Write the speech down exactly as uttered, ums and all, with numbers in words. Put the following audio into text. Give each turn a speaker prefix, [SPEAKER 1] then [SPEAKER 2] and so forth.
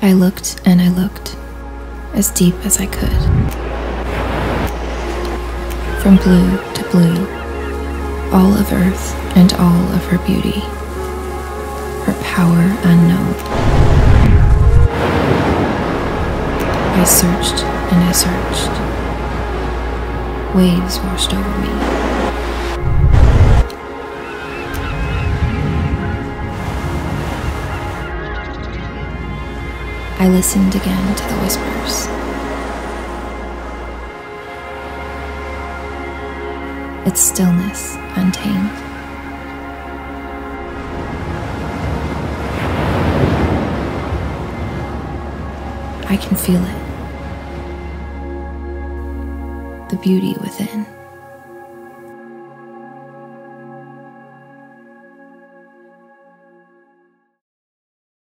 [SPEAKER 1] I looked and I looked, as deep as I could. From blue to blue, all of earth and all of her beauty, her power unknown. I searched and I searched. Waves washed over me. I listened again to the whispers. Its stillness untamed. I can feel it. The beauty within.